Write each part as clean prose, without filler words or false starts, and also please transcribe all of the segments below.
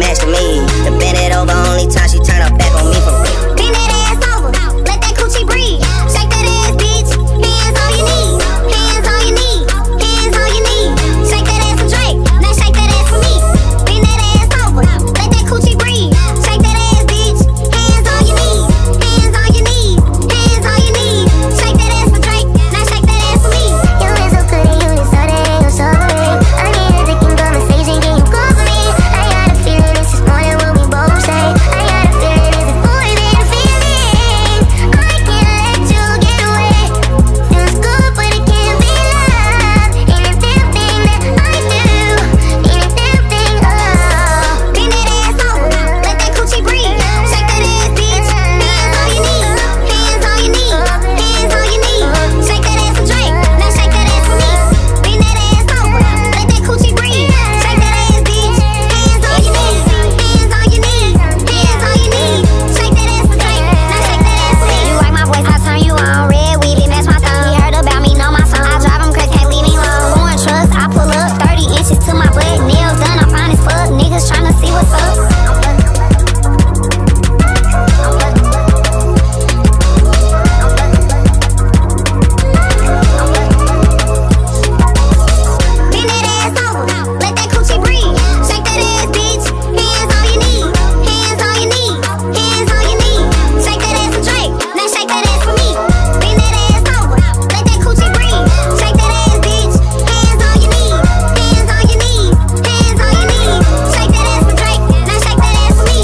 match to me. To bend it over, only time she turn her back on me for real. Bend that ass over, let that coochie breathe. Shake that ass, bitch. Hands on your knees, hands on your knees, hands on your knees. Shake that ass for Drake, now shake that ass for me. Bend that ass over, let that coochie breathe. Shake that ass, bitch. Hands on your knees, hands on your knees, hands on your knees. Shake that ass for Drake, now shake that ass for me. You is so good and you is so that ain't no sobering. I need a licking conversation, can you call for me? I got a feeling this is more than what we both say. I got a feeling this is more than a feeling. I can't let you get away. Feels good but it can't be love. Ain't a damn thing that I do. Ain't a damn thing, oh. Bend that ass over, let that coochie breathe. Shake that ass, bitch. Hands on your knees, hands on your knees, hands on your knees. Shake that ass for Drake, now shake that ass for me. Bend that ass over, let that coochie breathe. Shake that ass, bitch. Hands on your knees, hands on your knees, hands on your knees. Shake that ass for Drake, now shake that ass for me. You like my voice, I turn you on. Red weavy, match my thumb. He heard about me, know my song. I drive him crazy, can't leave me alone. Foreign trust, I pull up 30 inches to my butt. Nails done, I'm fine as fuck. Niggas tryna see what's up. Bend that ass over, let that coochie breathe. Shake that ass, bitch. Hands on your knees, hands on your knees, hands on your knees. Shake that ass for Drake, now shake that ass for me. Bend that ass over, let that coochie breathe. Shake that ass, bitch. Hands on your knees, hands on your knees, hands on your knees. Shake that ass for Drake, now shake that ass for me.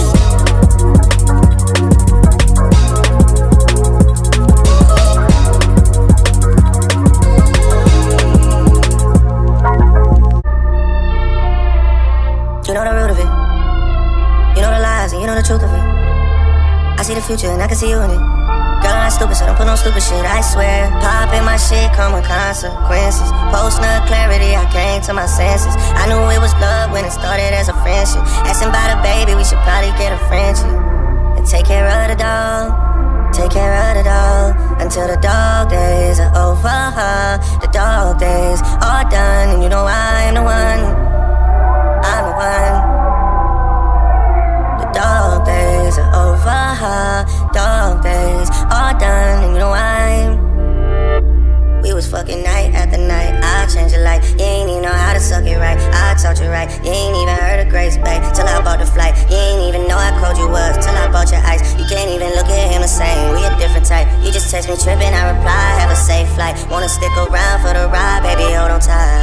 You know the root of it. You know the lies and you know the truth of it. I see the future and I can see you in it. Girl, I'm not stupid, so don't put no stupid shit, I swear. Poppin' my shit come with consequences. Post-nut clarity, I came to my senses. I knew it was love when it started as a friendship. Asking about a baby, we should probably get a friendship. And take care of the dog, take care of the dog. Until the dog days are over. The dog days are done, and you know I'm the one. I'm the one. The dog days are over. Dog days are done, and you know we was fucking night after night. I changed your life. You ain't even know how to suck it right. I taught you right. You ain't even heard of Grace Bay till I bought the flight. You ain't even know how cold you was till I bought your ice. You can't even look at him the same. We a different type. You just text me tripping, I reply, have a safe flight. Wanna stick around for the ride, baby, hold on tight.